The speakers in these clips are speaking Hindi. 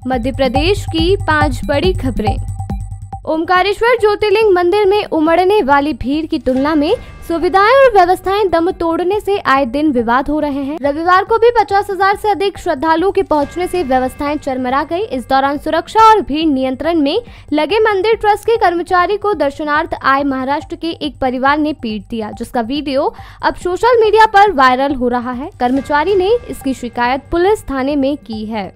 मध्य प्रदेश की 5 बड़ी खबरें। ओमकारेश्वर ज्योतिर्लिंग मंदिर में उमड़ने वाली भीड़ की तुलना में सुविधाएं और व्यवस्थाएं दम तोड़ने से आए दिन विवाद हो रहे हैं। रविवार को भी 50,000 से अधिक श्रद्धालुओं के पहुंचने से व्यवस्थाएं चरमरा गई। इस दौरान सुरक्षा और भीड़ नियंत्रण में लगे मंदिर ट्रस्ट के कर्मचारी को दर्शनार्थ आए महाराष्ट्र के एक परिवार ने पीट दिया, जिसका वीडियो अब सोशल मीडिया पर वायरल हो रहा है। कर्मचारी ने इसकी शिकायत पुलिस थाने में की है।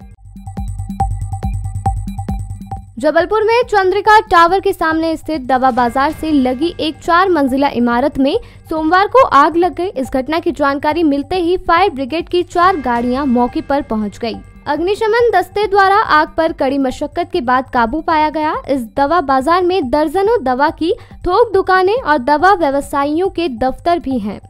जबलपुर में चंद्रिका टावर के सामने स्थित दवा बाजार से लगी एक 4 मंजिला इमारत में सोमवार को आग लग गई। इस घटना की जानकारी मिलते ही फायर ब्रिगेड की 4 गाड़ियां मौके पर पहुंच गई। अग्निशमन दस्ते द्वारा आग पर कड़ी मशक्कत के बाद काबू पाया गया। इस दवा बाजार में दर्जनों दवा की थोक दुकानें और दवा व्यवसायियों के दफ्तर भी हैं।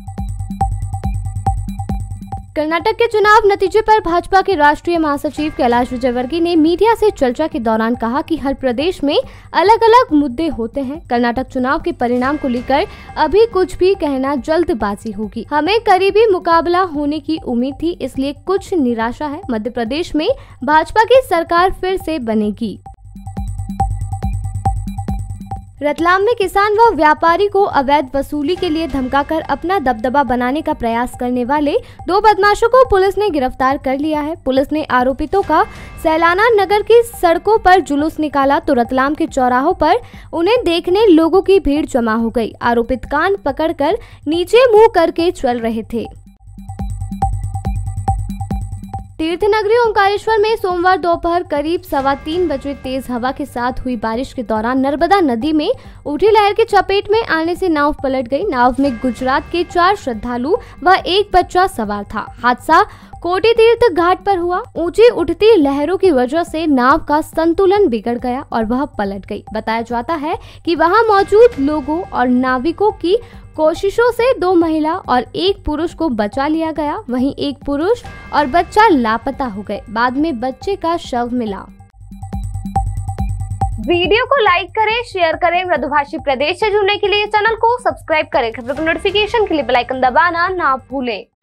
कर्नाटक के चुनाव नतीजे पर भाजपा के राष्ट्रीय महासचिव कैलाश विजयवर्गीय ने मीडिया से चर्चा के दौरान कहा कि हर प्रदेश में अलग अलग मुद्दे होते हैं। कर्नाटक चुनाव के परिणाम को लेकर अभी कुछ भी कहना जल्दबाजी होगी। हमें करीबी मुकाबला होने की उम्मीद थी, इसलिए कुछ निराशा है। मध्य प्रदेश में भाजपा की सरकार फिर से बनेगी। रतलाम में किसान व व्यापारी को अवैध वसूली के लिए धमकाकर अपना दबदबा बनाने का प्रयास करने वाले 2 बदमाशों को पुलिस ने गिरफ्तार कर लिया है। पुलिस ने आरोपितों का सैलाना नगर की सड़कों पर जुलूस निकाला तो रतलाम के चौराहों पर उन्हें देखने लोगों की भीड़ जमा हो गई। आरोपित कान पकड़कर नीचे मुंह करके चल रहे थे। तीर्थ नगरी ओमकारेश्वर में सोमवार दोपहर करीब 3:15 बजे तेज हवा के साथ हुई बारिश के दौरान नर्मदा नदी में उठी लहर की चपेट में आने से नाव पलट गई। नाव में गुजरात के 4 श्रद्धालु व एक बच्चा सवार था। हादसा कोटी तीर्थ घाट पर हुआ। ऊंची उठती लहरों की वजह से नाव का संतुलन बिगड़ गया और वह पलट गई। बताया जाता है कि वहां मौजूद लोगों और नाविकों की कोशिशों से 2 महिला और 1 पुरुष को बचा लिया गया। वहीं 1 पुरुष और बच्चा लापता हो गए। बाद में बच्चे का शव मिला। वीडियो को लाइक करें, शेयर करें। मृदुभाषी प्रदेश से जुड़ने के लिए चैनल को सब्सक्राइब करें। खबरों की नोटिफिकेशन के लिए बेल आइकन दबाना ना भूलें।